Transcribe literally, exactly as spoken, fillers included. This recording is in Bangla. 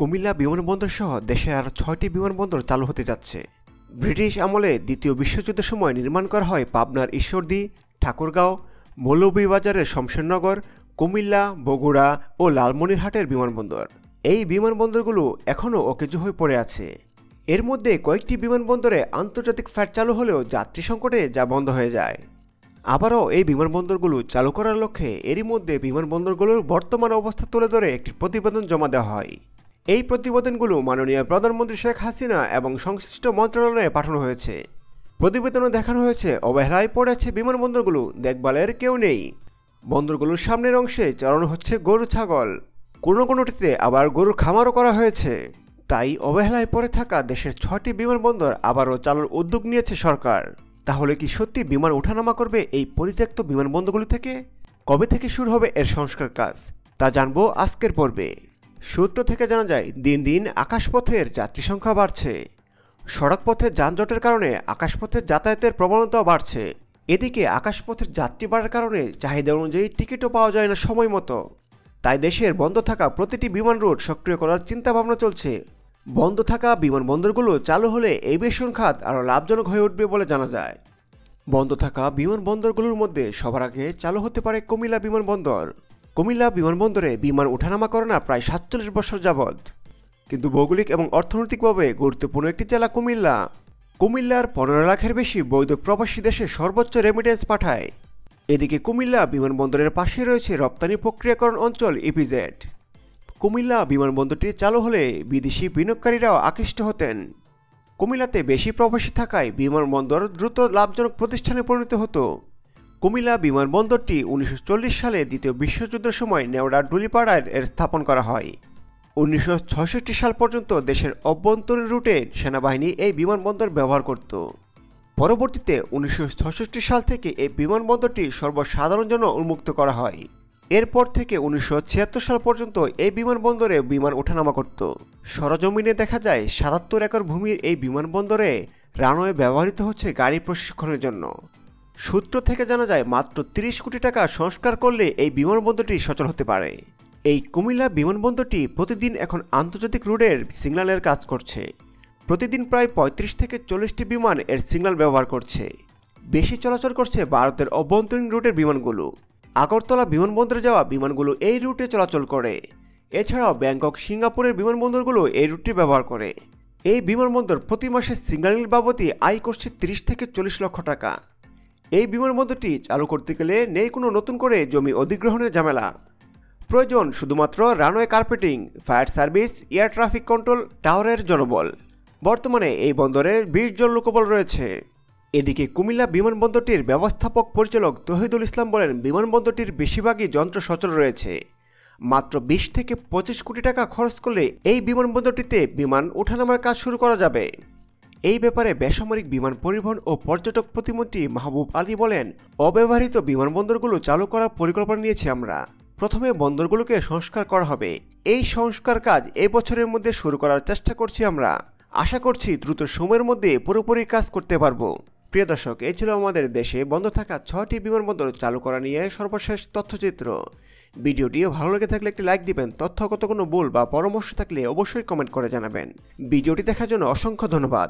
কুমিল্লা বিমানবন্দর সহ দেশে আর ছয়টি বিমানবন্দর চালু হতে যাচ্ছে। ব্রিটিশ আমলে দ্বিতীয় বিশ্বযুদ্ধের সময় নির্মাণ করা হয় পাবনার iswardi, ঠাকুরগাঁও, মৌলভীবাজারের শমশেরনগর, কুমিল্লা, বগুড়া ও লালমনিরহাটের বিমানবন্দর। এই বিমানবন্দরগুলো এখনও অকেজো হয়ে পড়ে আছে। এর মধ্যে কয়েকটি বিমানবন্দরে আন্তর্জাতিক ফ্লাইট চালু হলেও যাত্রী সংকটে যা বন্ধ হয়ে যায়। আবারও এই বিমানবন্দরগুলো চালু করার লক্ষ্যে এরই মধ্যে বিমানবন্দরগুলোর বর্তমান অবস্থা তুলে ধরে একটি প্রতিবেদন জমা দেওয়া হয়। এই প্রতিবেদনগুলো মাননীয় প্রধানমন্ত্রী শেখ হাসিনা এবং সংশ্লিষ্ট মন্ত্রণালয়ে পাঠানো হয়েছে। প্রতিবেদনে দেখানো হয়েছে অবহেলায় পড়েছে বিমানবন্দরগুলো, দেখভালের কেউ নেই। বন্দরগুলোর সামনের অংশে চালানো হচ্ছে গরু ছাগল, কোনো কোনোটিতে আবার গরুর খামারও করা হয়েছে। তাই অবহেলায় পড়ে থাকা দেশের ছয়টি বিমানবন্দর আবারও চালুর উদ্যোগ নিয়েছে সরকার। তাহলে কি সত্যি বিমান ওঠানামা করবে এই পরিত্যক্ত বিমানবন্দরগুলি থেকে? কবে থেকে শুরু হবে এর সংস্কার কাজ তা জানবো আজকের পর্বে। সূত্র থেকে জানা যায়, দিন দিন আকাশপথের যাত্রী সংখ্যা বাড়ছে। সড়কপথের যানজটের কারণে আকাশপথের যাতায়াতের প্রবণতাও বাড়ছে। এদিকে আকাশপথের যাত্রী বাড়ার কারণে চাহিদা অনুযায়ী টিকিটও পাওয়া যায় না সময় মতো। তাই দেশের বন্ধ থাকা প্রতিটি বিমান রুট সক্রিয় করার চিন্তাভাবনা চলছে। বন্ধ থাকা বিমানবন্দরগুলো চালু হলে এভিয়েশন খাত আরও লাভজনক হয়ে উঠবে বলে জানা যায়। বন্ধ থাকা বিমানবন্দরগুলোর মধ্যে সবার আগে চালু হতে পারে কুমিল্লা বিমানবন্দর। কুমিল্লা বিমানবন্দরে বিমান ওঠানামা করে না প্রায় সাতচল্লিশ বছর যাবৎ। কিন্তু ভৌগোলিক এবং অর্থনৈতিকভাবে গুরুত্বপূর্ণ একটি জেলা কুমিল্লা। কুমিল্লার পনেরো লাখের বেশি বৈধ প্রবাসী দেশে সর্বোচ্চ রেমিটেন্স পাঠায়। এদিকে কুমিল্লা বিমানবন্দরের পাশে রয়েছে রপ্তানি প্রক্রিয়াকরণ অঞ্চল ইপিজেড। কুমিল্লা বিমানবন্দরটি চালু হলে বিদেশি বিনিয়োগকারীরাও আকৃষ্ট হতেন। কুমিল্লাতে বেশি প্রবাসী থাকায় বিমানবন্দর দ্রুত লাভজনক প্রতিষ্ঠানে পরিণত হতো। কুমিল্লা বিমানবন্দরটি উনিশশো চল্লিশ সালে দ্বিতীয় বিশ্বযুদ্ধের সময় নেওড়া ডুলিপাড়ায় এর স্থাপন করা হয়। উনিশশো ছয়ষট্টি সাল পর্যন্ত দেশের অভ্যন্তরীণ রুটে সেনাবাহিনী এই বিমানবন্দর ব্যবহার করত। পরবর্তীতে উনিশশো ছয়ষট্টি সাল থেকে এই বিমানবন্দরটি সর্বসাধারণ জন্য উন্মুক্ত করা হয়। এরপর থেকে উনিশশো ছিয়াত্তর সাল পর্যন্ত এই বিমানবন্দরে বিমান ওঠানামা করত। সরজমিনে দেখা যায় সাতাত্তর একর ভূমির এই বিমানবন্দরে রানওয়ে ব্যবহৃত হচ্ছে গাড়ি প্রশিক্ষণের জন্য। সূত্র থেকে জানা যায়, মাত্র তিরিশ কোটি টাকা সংস্কার করলে এই বিমানবন্দরটি সচল হতে পারে। এই কুমিল্লা বিমানবন্দরটি প্রতিদিন এখন আন্তর্জাতিক রুটের সিগন্যালের কাজ করছে। প্রতিদিন প্রায় পঁয়ত্রিশ থেকে চল্লিশটি বিমান এর সিগন্যাল ব্যবহার করছে। বেশি চলাচল করছে ভারতের অভ্যন্তরীণ রুটের বিমানগুলো। আগরতলা বিমানবন্দরে যাওয়া বিমানগুলো এই রুটে চলাচল করে। এছাড়াও ব্যাংকক, সিঙ্গাপুরের বিমানবন্দরগুলো এই রুটটি ব্যবহার করে। এই বিমানবন্দর প্রতি মাসে সিগন্যাল বাবদই আয় করছে তিরিশ থেকে চল্লিশ লক্ষ টাকা। এই বিমানবন্দরটি চালু করতে গেলে নেই কোনো নতুন করে জমি অধিগ্রহণের ঝামেলা। প্রয়োজন শুধুমাত্র runway carpeting, fire service, air traffic control টাওয়ারের জনবল। বর্তমানে এই বন্দরের বিশ জন লোকবল রয়েছে। এদিকে কুমিল্লা বিমানবন্দরটির ব্যবস্থাপক পরিচালক তহিদুল ইসলাম বলেন, বিমানবন্দরটির বেশিরভাগই যন্ত্র সচল রয়েছে। মাত্র বিশ থেকে পঁচিশ কোটি টাকা খরচ করলে এই বিমানবন্দরটিতে বিমান ওঠানামার কাজ শুরু করা যাবে। এই ব্যাপারে বেসামরিক বিমান পরিবহন ও পর্যটক প্রতিমন্ত্রী মাহবুব আলী বলেন, অব্যবহৃত বিমানবন্দরগুলো চালু করার পরিকল্পনা নিয়েছি আমরা। প্রথমে বন্দরগুলোকে সংস্কার করা হবে। এই সংস্কার কাজ এই বছরের মধ্যে শুরু করার চেষ্টা করছি আমরা। আশা করছি দ্রুত সময়ের মধ্যে পুরোপুরি কাজ করতে পারবো। প্রিয় দর্শক, এই ছিল আমাদের দেশে বন্ধ থাকা ছয়টি বিমানবন্দর চালু করা নিয়ে সর্বশেষ তথ্যচিত্র। ভিডিওটিও ভালো লেগে থাকলে একটি লাইক দিবেন। তথ্যগত কোনো ভুল বা পরামর্শ থাকলে অবশ্যই কমেন্ট করে জানাবেন। ভিডিওটি দেখার জন্য অসংখ্য ধন্যবাদ।